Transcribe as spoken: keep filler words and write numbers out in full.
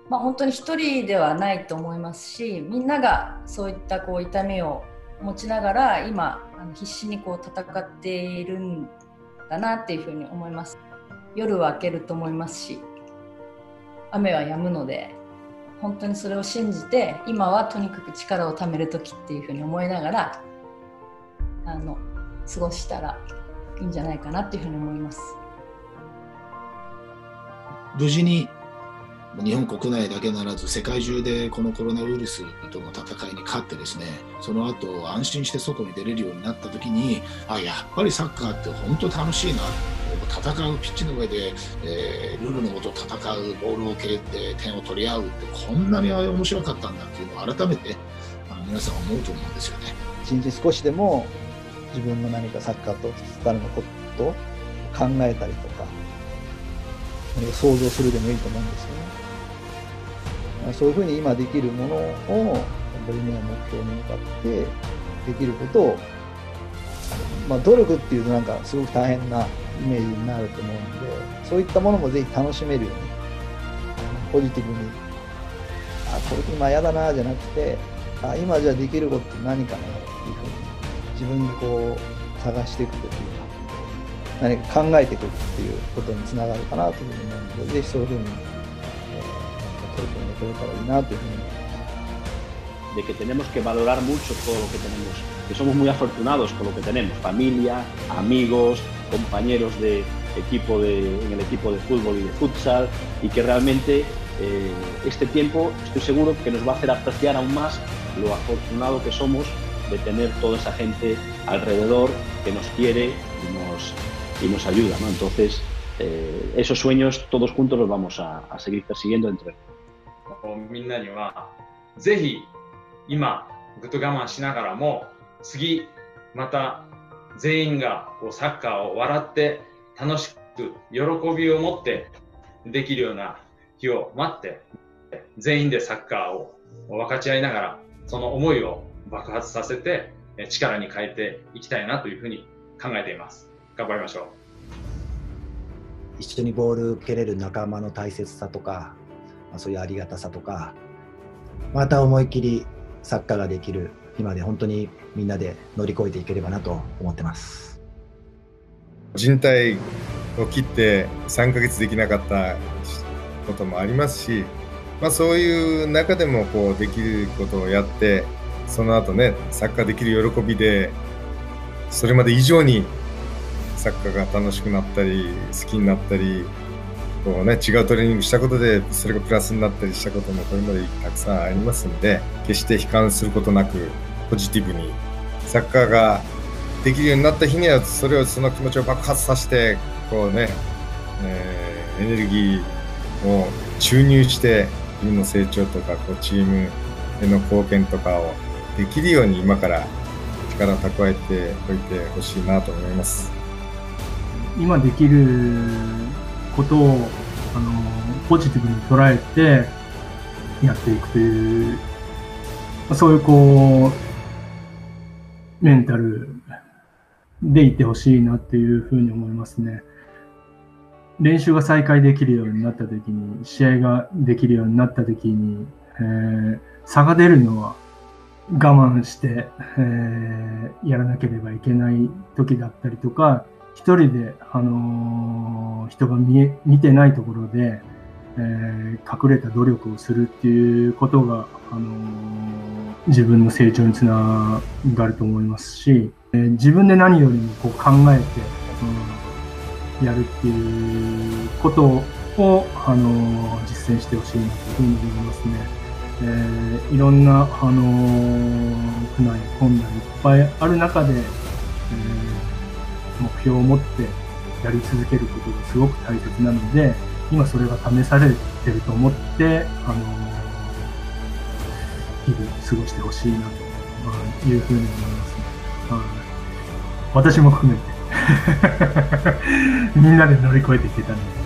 まあ、本当に一人ではないと思いますし、みんながそういったこう痛みを持ちながら今あの必死にこう戦っているんだなっていうふうに思います。夜は明けると思いますし、雨は止むので、本当にそれを信じて今はとにかく力を貯める時っていうふうに思いながらあの過ごしたらいいんじゃないかなっていうふうに思います。 無事に日本国内だけならず世界中でこのコロナウイルスとの戦いに勝ってですね、その後安心して外に出れるようになった時に、あ、やっぱりサッカーって本当楽しいな、戦うピッチの上で、えー、ルールのもと戦う、ボールを蹴って点を取り合うってこんなに面白かったんだっていうのを改めてあの皆さん思うと思うんですよね。 一日少しでも自分の何かサッカーとつかるのことを考えたりとか何か想像するでもいいと思うんですよね。そういうふうに今できるものをやっぱり夢や目標に向かってできることを、まあ、努力っていうとなんかすごく大変なイメージになると思うので、そういったものもぜひ楽しめるようにポジティブに、あ、これ今嫌だなじゃなくて、あ、今じゃできることって何かなっていうふうに自分にこう探していくというか、何か考えていくっていうことにつながるかなというふうに思うので、ぜひそういうふうに de que tenemos que valorar mucho todo lo que tenemos, que somos muy afortunados con lo que tenemos, familia, amigos, compañeros de equipo de, en el equipo de fútbol y de futsal, y que realmente eh, este tiempo estoy seguro que nos va a hacer apreciar aún más lo afortunado que somos de tener toda esa gente alrededor que nos quiere y nos, y nos ayuda, ¿no? Entonces, eh, esos sueños todos juntos los vamos a, a seguir persiguiendo entre nosotros. みんなにはぜひ今ぐっと我慢しながらも、次また全員がこうサッカーを笑って楽しく喜びを持ってできるような日を待って、全員でサッカーを分かち合いながらその思いを爆発させて力に変えていきたいなというふうに考えています。頑張りましょう。 一緒にボール蹴れる仲間の大切さとか、まあ、そういうありがたさとか、また思いっきりサッカーができる日まで本当にみんなで乗り越えていければなと思ってます。 靭帯を切ってさんかげつできなかったこともありますし、まあ、そういう中でもこうできることをやって、その後ね、サッカーできる喜びでそれまで以上にサッカーが楽しくなったり好きになったり、こうね、違うトレーニングしたことでそれがプラスになったりしたこともこれまでたくさんありますので、決して悲観することなくポジティブにサッカーができるようになった日にはそれをその気持ちを爆発させてこうね、えー、エネルギーを注入して自分の成長とかこうチームへの貢献とかをできるように今から力を蓄えておいてほしいなと思います。 今できることをあのポジティブに捉えてやっていくという、そういうこうメンタルでいてほしいなっていうふうに思いますね。練習が再開できるようになった時に、試合ができるようになった時に、えー、差が出るのは我慢して、えー、やらなければいけない時だったりとか、一人で、あのー、人が見え、見てないところで、えー、隠れた努力をするっていうことが、あのー、自分の成長につながると思いますし、えー、自分で何よりもこう考えて、うん、やるっていうことを、あのー、実践してほしいなというふうに思いますね。えー、いろんな、あのー、苦難や困難いっぱいある中で、えー目標を持ってやり続けることがすごく大切なので、今それが試されてると思って、あの日々過ごしてほしいなというふうに思いますね。私も含めてみんなで乗り越えていけたので